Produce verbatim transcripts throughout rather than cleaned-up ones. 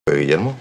Guillermo?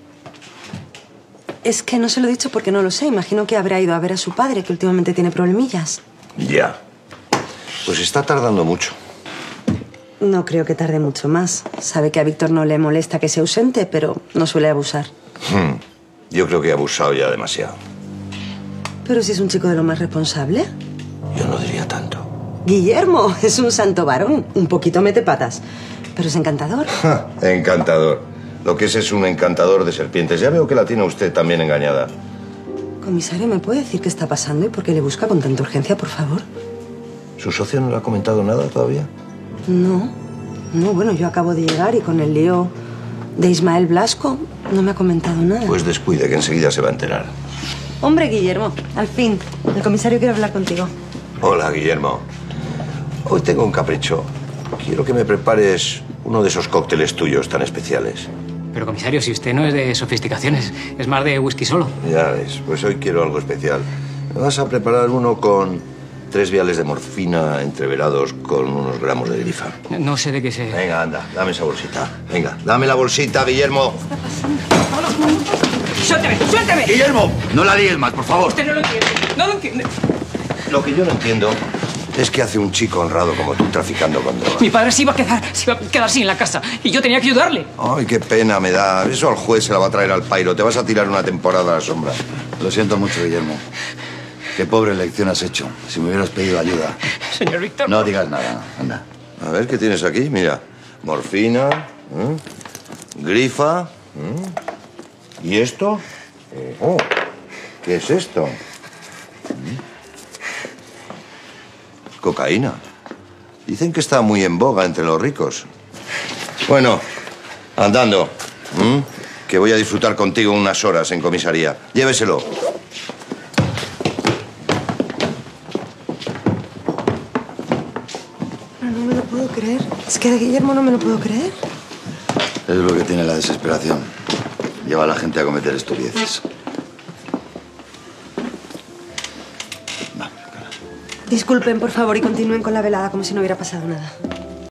Es que no se lo he dicho porque no lo sé. Imagino que habrá ido a ver a su padre, que últimamente tiene problemillas. Ya. Pues está tardando mucho. No creo que tarde mucho más. Sabe que a Víctor no le molesta que sea ausente, pero no suele abusar. Hmm. Yo creo que ha abusado ya demasiado. Pero si es un chico de lo más responsable. Yo no diría tanto. Guillermo es un santo varón. Un poquito mete patas. Pero es encantador. Ja, encantador. Lo que es es un encantador de serpientes. Ya veo que la tiene usted también engañada. Comisario, ¿me puede decir qué está pasando y por qué le busca con tanta urgencia, por favor? ¿Su socio no le ha comentado nada todavía? No. No, bueno, yo acabo de llegar y con el lío de Ismael Blasco no me ha comentado nada. Pues descuide, que enseguida se va a enterar. Hombre, Guillermo, al fin. El comisario quiere hablar contigo. Hola, Guillermo. Hoy tengo un capricho. Quiero que me prepares uno de esos cócteles tuyos tan especiales. Pero, comisario, si usted no es de sofisticaciones, es más de whisky solo. Ya ves, pues hoy quiero algo especial. Me vas a preparar uno con tres viales de morfina entreverados con unos gramos de grifa. No, no sé de qué se... Venga, anda, dame esa bolsita. Venga, dame la bolsita, Guillermo. ¿Qué está pasando? ¡Suélteme! ¡Suélteme! ¡Guillermo! No la líes más, por favor. Usted no lo entiende. No lo entiende. Lo que yo no entiendo es que hace un chico honrado como tú traficando con drogas. Mi padre se iba a quedar, se iba a quedar sin la casa y yo tenía que ayudarle. Ay, qué pena me da. Eso al juez se la va a traer al pairo. Te vas a tirar una temporada a la sombra. Lo siento mucho, Guillermo. Qué pobre elección has hecho. Si me hubieras pedido ayuda. Señor Víctor. No digas nada. Anda. A ver, ¿qué tienes aquí? Mira, morfina, ¿eh? Grifa, ¿eh? ¿Y esto? Oh, ¿qué es esto? Cocaína. Dicen que está muy en boga entre los ricos. Bueno, andando. ¿Mm? Que voy a disfrutar contigo unas horas en comisaría. Lléveselo. Pero no me lo puedo creer. Es que de Guillermo no me lo puedo creer. Es lo que tiene la desesperación. Lleva a la gente a cometer estupideces. Disculpen, por favor, y continúen con la velada como si no hubiera pasado nada.